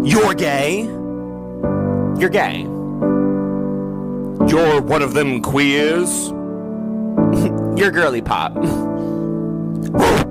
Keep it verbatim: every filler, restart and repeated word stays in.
You're gay. You're gay. You're one of them queers. You're girly pop.